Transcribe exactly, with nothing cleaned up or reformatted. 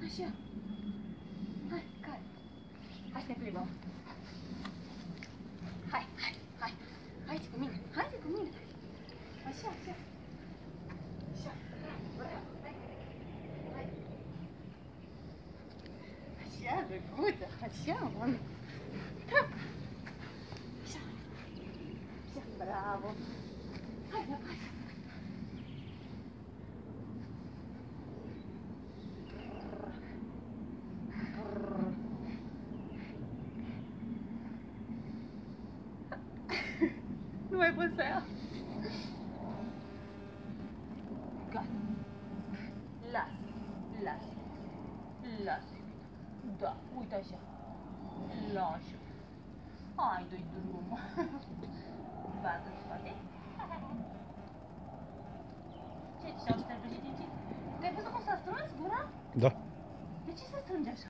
Așa. Hai, care? Hai să ne plimbăm. Hai, hai, hai. Haide cu mine, haide cu mine. Așa, așa. Așa, bravo, hai. Hai. Așa, drăguță, așa, mă. Așa. Așa, bravo. Hai, hai. Nu mai pot să iau. Gata. Lasă, lasă, lasă. Da, uite așa. Lasă. Hai, dă-i drumul. Bagă-ți spate. Ce, și-au șters președinții? Te-ai văzut cum s-a strâns gura? Da. De ce se strânge așa?